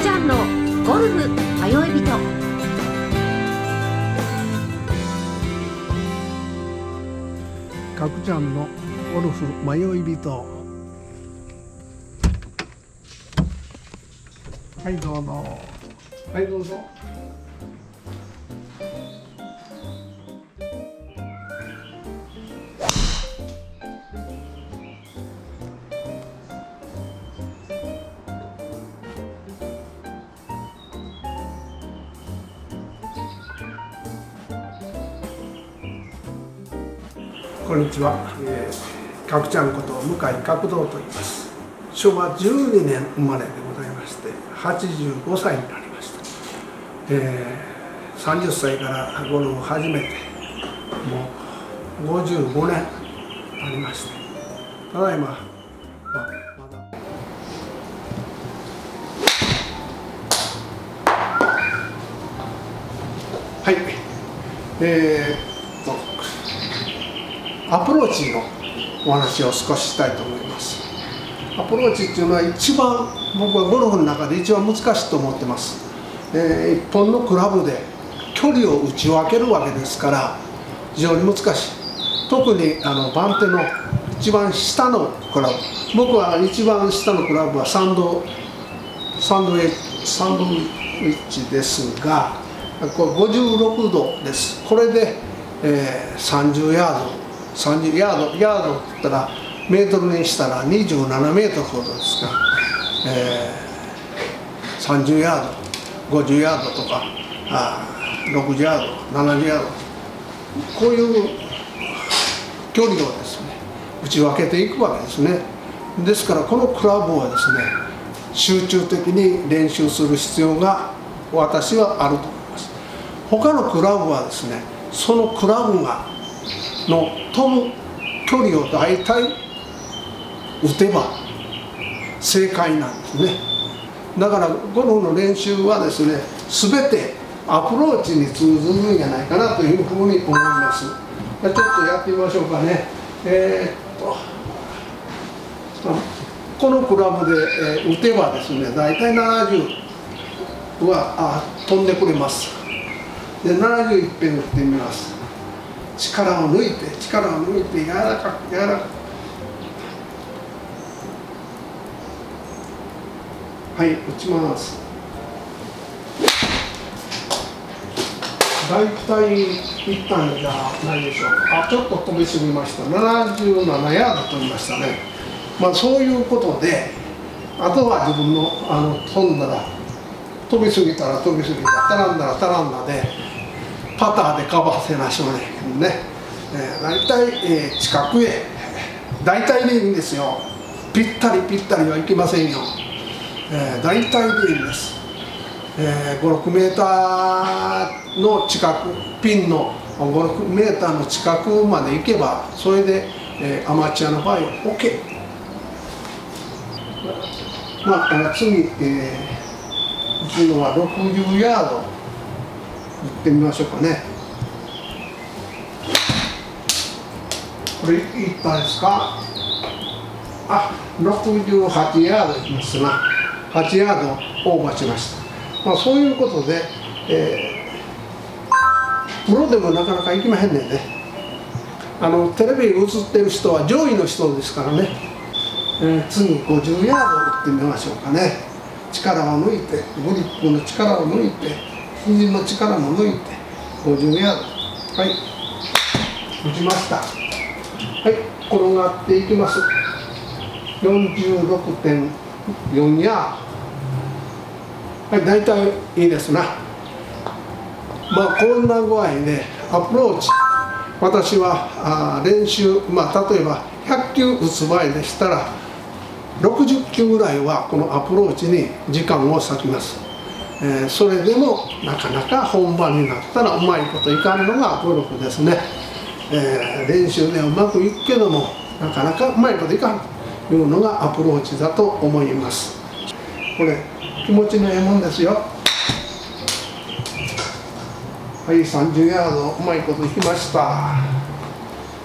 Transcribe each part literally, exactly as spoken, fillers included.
ちゃんのゴルフ迷い人。 かくちゃんのゴルフ迷い人。はいどうぞ。はいどうぞ。こんにちは、えー、かくちゃんこと向井角堂と言います。しょわじゅうにねん生まれでございましてはちじゅうごさいになりました。えー、さんじゅっさいからゴルフを始めてもうごじゅうごねんありまして、ただいま、まあ、まだはいえー、っとアプローチのお話を少ししたいと思います。アプローチっていうのは一番僕はゴルフの中で一番難しいと思ってます。えー、一本のクラブで距離を打ち分けるわけですから非常に難しい。特にあの番手の一番下のクラブ、僕は一番下のクラブはサンドサンドウェッジサンドウェッジですが、これごじゅうろくどです。これで、えー、さんじゅうヤードさんじゅうヤード、ヤードって言ったらメートルにしたらにじゅうななメートルほどですが、えー、さんじゅうヤード、ごじゅうヤードとかあろくじゅうヤード、ななじゅうヤード、こういう距離をですね打ち分けていくわけですね。ですからこのクラブはですね集中的に練習する必要が私はあると思います。他のクラブはですねそのクラブがの飛ぶ距離を大体打てば正解なんですね。だからゴルフの練習はですね全てアプローチに通ずるんじゃないかなというふうに思います。ちょっとやってみましょうかね。えー、っとこのクラブで、えー、打てばですね大体ななじゅうはあ飛んでくれます。でななじゅういっぺん打ってみます。力を抜いて力を抜いて柔らかく柔らかく、はい打ちます。大体いったんじゃないでしょうか。あちょっと飛びすぎました。ななじゅうななヤード飛びましたね。まあそういうことであとは自分のあの飛んだら飛びすぎたら飛びすぎた足らんだら足らんだでパターでカバーせなしょうがないけどね、えー、大体、えー、近くへ大体でいいんですよ。ぴったりぴったりはいきませんよ、えー、大体でいいんです、えー、ご、ろくメーターの近くピンのご、ろくメーターの近くまで行けばそれで、えー、アマチュアの場合は OK。 まあ、あの次、えー、打つのはろくじゅうヤード打ってみましょうかね。これいったですか。あ、ろくじゅうはちヤードいきますな。はちヤードオーバーしました。まあそういうことで、えー、プロでもなかなかいきまへんねんね。あのテレビに映ってる人は上位の人ですからね。えー、次ごじゅうヤード打ってみましょうかね。力を抜いてグリップの力を抜いて肘の力も抜いてごじゅうヤード、はい打ちました。はい、転がっていきます。よんじゅうろくてんよんヤード、はい、大体いいですな。まあこんな具合でアプローチ、私はあ練習、まあ、例えばひゃっきゅう打つ場合でしたらろくじゅっきゅうぐらいはこのアプローチに時間を割きます。えー、それでもなかなか本番になったらうまいこといかんのがゴルフですね。えー、練習ではうまくいくけどもなかなかうまいこといかんというのがアプローチだと思います。これ気持ちのええもんですよ。はい、さんじゅうヤードうまいこといきました。はい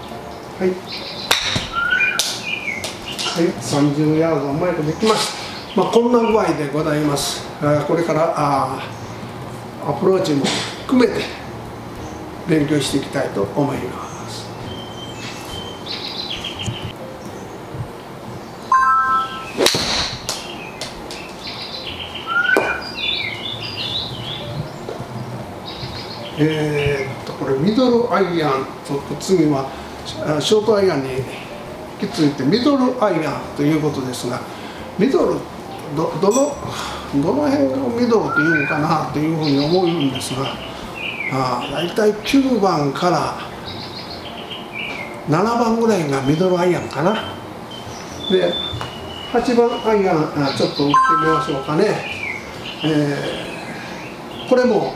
、はい、さんじゅうヤードうまいこといきました。 まあ、こんな具合でございます。これからあアプローチも含めて勉強していきたいと思います。えー、っとこれミドルアイアンと次はショートアイアンにきついてミドルアイアンということですが、ミドル ど, どのどの辺をミドルというのかなというふうに思うんですが、あだいたいきゅうばんからななばんぐらいがミドルアイアンかな。ではちばんアイアンちょっと打ってみましょうかね。えー、これも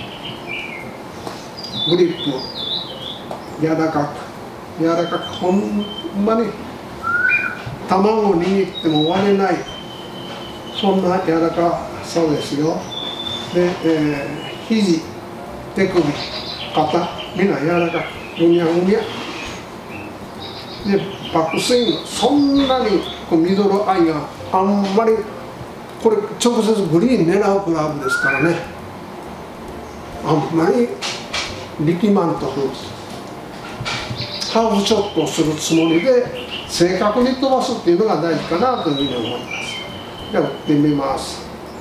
グリップ柔らかく柔らかくほんまに卵を握っても割れない、そんな柔らかさですよ。で、えー、肘手首肩みんな柔らかくぐにゃぐにゃで、バックスイングそんなにこうミドルアイアンあんまりこれ直接グリーン狙うクラブですからね、あんまり力まんとくハーフショットをするつもりで正確に飛ばすっていうのが大事かなというふうに思います。じゃあ打ってみます。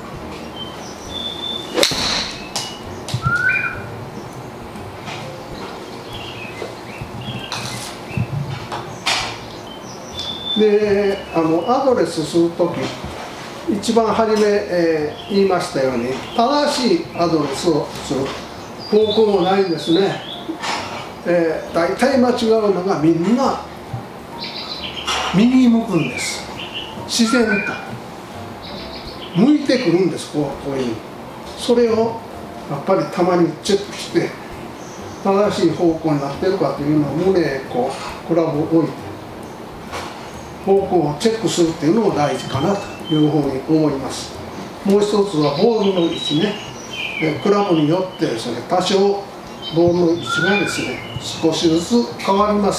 であのアドレスするとき一番初め、えー、言いましたように正しいアドレスをする方向もないんですね。えー、大体間違うのがみんな右に向くんです。自然と向いてくるんです。こう、こういうそれをやっぱりたまにチェックして正しい方向になってるかというのを胸へこうクラブを置いて方向をチェックするっていうのも大事かなというふうに思います。もう一つはボールの位置ね。クラブによってですね、多少ボールの位置がですね少しずつ変わります。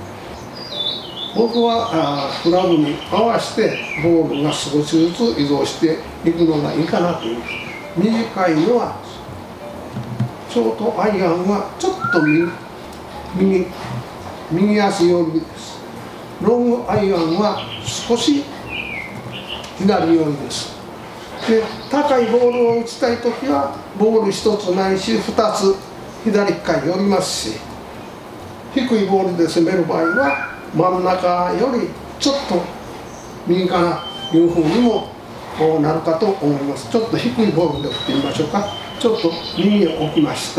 僕はあクラブに合わせてボールが少しずつ移動していくのがいいかなという。短いのはショートアイアンはちょっと右右右足寄りです。ロングアイアンは少し左寄りです。で高いボールを打ちたいときはボールひとつないしふたつ左側寄りますし、低いボールで攻める場合は真ん中よりちょっと右かなというふうにもなるかと思います。ちょっと低いボールで打ってみましょうか。ちょっと右に置きました。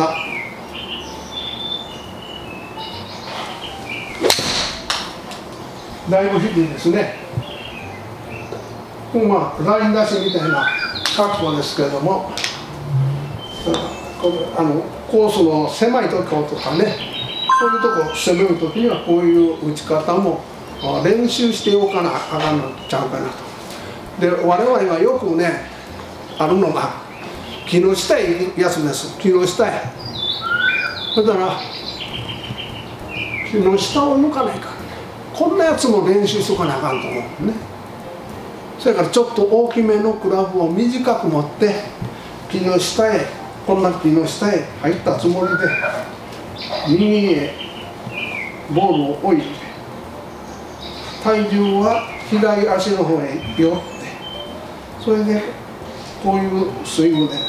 だいぶ低いですね。まあライン出しみたいな格好ですけれども、あのコースの狭いところとかね、そういうところ攻めるときにはこういう打ち方も練習しておかなあかんのちゃうかなと。で我々はよくねあるのが木の下へ行くやつです。木の下へ。だから木の下を向かないから、ね、こんなやつも練習しとかなあかんと思うね。それからちょっと大きめのクラブを短く持って木の下へ、こんな木の下へ入ったつもりで右へボールを置いて体重は左足の方へ寄って、それでこういうスイングで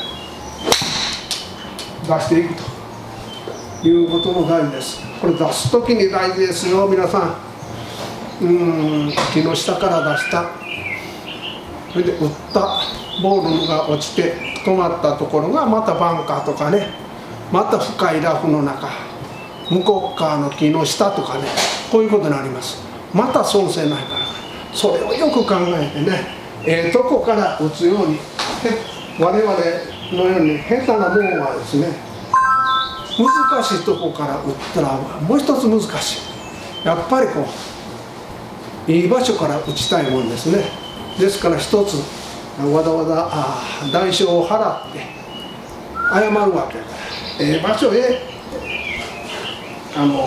出していくということも大事です。これ出す時に大事ですよ皆さん。うーん木の下から出した、それで打ったボールが落ちて止まったところがまたバンカーとかね、また深いラフの中、向こう側の木の下とかね、こういうことになります。また損せないから、それをよく考えてね、ええー、とこから打つように、我々のように下手なものはですね、難しいとこから打ったらもう一つ難しい。やっぱりこういい場所から打ちたいもんですね。ですから一つわざわざあ代償を払って謝るわけだから、ええ場所へあの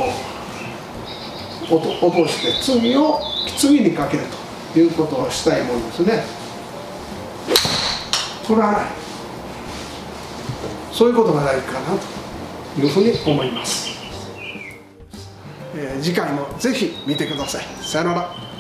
落として次を次にかけるということをしたいもんですね。 振らない、そういうことが大事かなというふうに思います。えー、次回もぜひ見てください。さよなら。